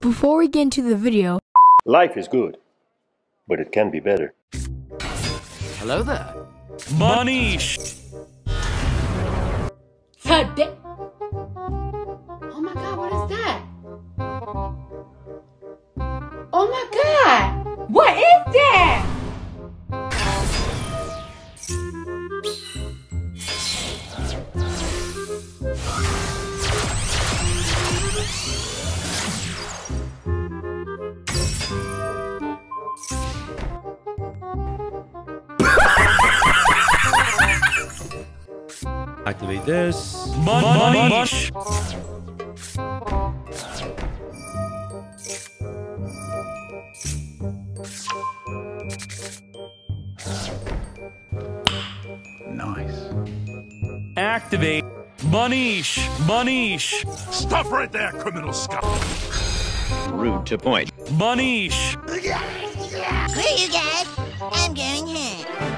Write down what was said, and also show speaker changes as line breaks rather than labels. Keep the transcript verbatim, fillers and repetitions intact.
Before we get into the video,
life is good, but it can be better.
Hello there. Manish!
Today. Oh my god, what is that? Oh my god! What is that?
Activate this. Manish! Nice. Activate. Manish! Manish!
Stop right there, criminal scum!
Rude to point.
Manish!
Screw you guys. I'm going home.